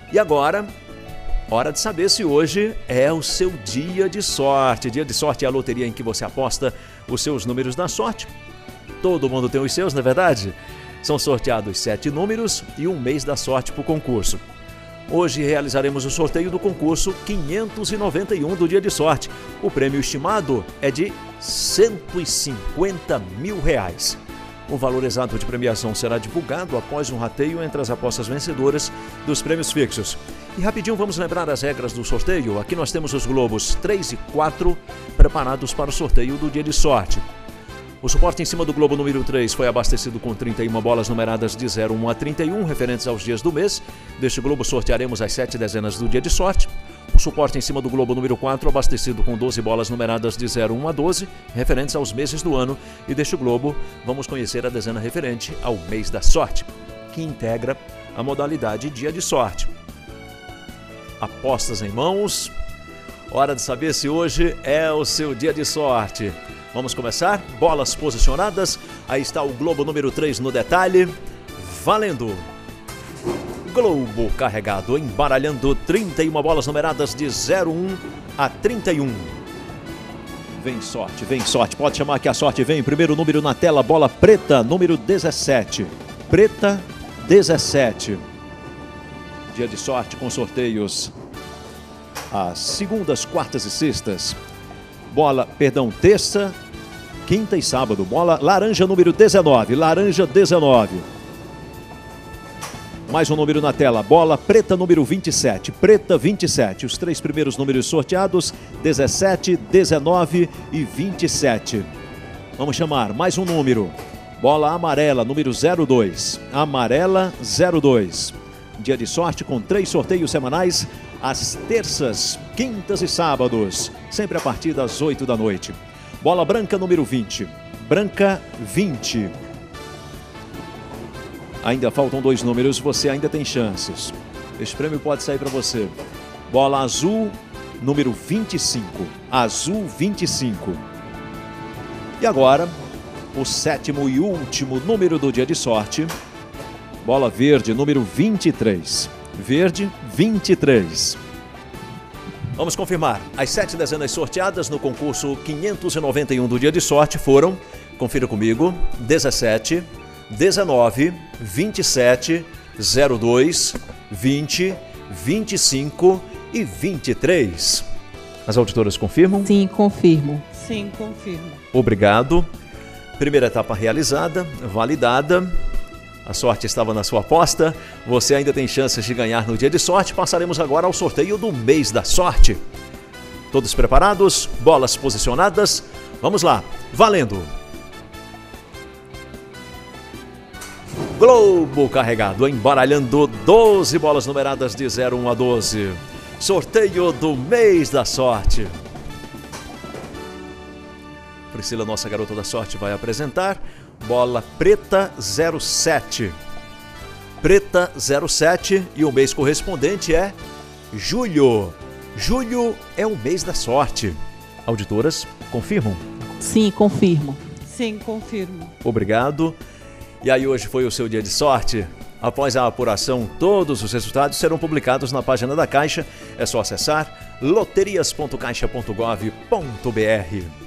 E agora, hora de saber se hoje é o seu dia de sorte. Dia de sorte é a loteria em que você aposta os seus números da sorte. Todo mundo tem os seus, não é verdade? São sorteados 7 números e um mês da sorte para o concurso. Hoje realizaremos o sorteio do concurso 591 do Dia de Sorte. O prêmio estimado é de R$150 mil. O valor exato de premiação será divulgado após um rateio entre as apostas vencedoras dos prêmios fixos. E rapidinho vamos lembrar as regras do sorteio. Aqui nós temos os globos 3 e 4 preparados para o sorteio do Dia de Sorte. O suporte em cima do globo número 3 foi abastecido com 31 bolas numeradas de 01 a 31, referentes aos dias do mês. Deste globo sortearemos as 7 dezenas do dia de sorte. O suporte em cima do globo número 4, abastecido com 12 bolas numeradas de 01 a 12, referentes aos meses do ano. E deste globo, vamos conhecer a dezena referente ao mês da sorte, que integra a modalidade dia de sorte. Apostas em mãos. Hora de saber se hoje é o seu dia de sorte. Vamos começar? Bolas posicionadas. Aí está o globo número 3 no detalhe. Valendo! Globo carregado, embaralhando 31 bolas numeradas de 01 a 31. Vem sorte, pode chamar que a sorte vem. Primeiro número na tela, bola preta, número 17. Preta, 17. Dia de sorte com sorteios às segundas, quartas e sextas. Terça, quinta e sábado. Bola laranja número 19. Laranja 19. Mais um número na tela. Bola preta número 27. Preta 27. Os 3 primeiros números sorteados: 17, 19 e 27. Vamos chamar mais um número. Bola amarela número 02. Amarela 02. Dia de sorte com 3 sorteios semanais às terças, quintas e sábados, sempre a partir das 8 da noite. Bola branca número 20. Branca 20. Ainda faltam 2 números, você ainda tem chances. Este prêmio pode sair para você. Bola azul número 25. Azul 25. E agora, o 7º e último número do dia de sorte. Bola verde número 23. Verde 23. Vamos confirmar. As 7 dezenas sorteadas no concurso 591 do Dia de Sorte foram, confira comigo, 17, 19, 27, 02, 20, 25 e 23. As auditoras confirmam? Sim, confirmo. Sim, confirmo. Obrigado. Primeira etapa realizada, validada. A sorte estava na sua aposta. Você ainda tem chances de ganhar no dia de sorte. Passaremos agora ao sorteio do mês da sorte. Todos preparados? Bolas posicionadas? Vamos lá. Valendo! Globo carregado, embaralhando 12 bolas numeradas de 01 a 12. Sorteio do mês da sorte. Priscila, nossa garota da sorte, vai apresentar. Bola preta 07. Preta 07 e o mês correspondente é julho. Julho é o mês da sorte. Auditoras, confirmam? Sim, confirmo. Sim, confirmo. Obrigado. E aí, hoje foi o seu dia de sorte? Após a apuração, todos os resultados serão publicados na página da Caixa. É só acessar loterias.caixa.gov.br.